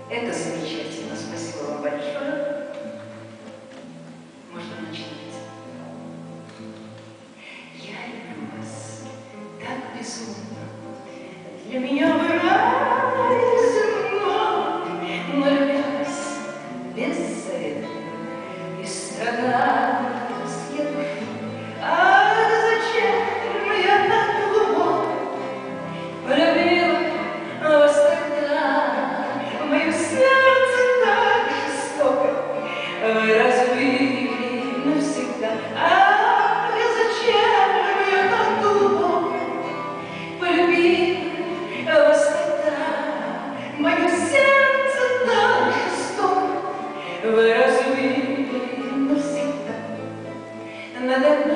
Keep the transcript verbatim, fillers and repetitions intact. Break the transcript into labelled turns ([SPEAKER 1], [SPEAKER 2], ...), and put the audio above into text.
[SPEAKER 1] Это замечательно. Спасибо вам большое. Можно начинать. Я люблю вас так безумно. Для меня вы рай земной, но любя вас беззаветно и страдания я душу. Ах, зачем я так глубоко полюбила вас тогда? Мое сердце так жестоко вы разбили навсегда. Ах, зачем я так глубоко полюбила вас тогда? Мое сердце так жестоко вы разбили навсегда. Надо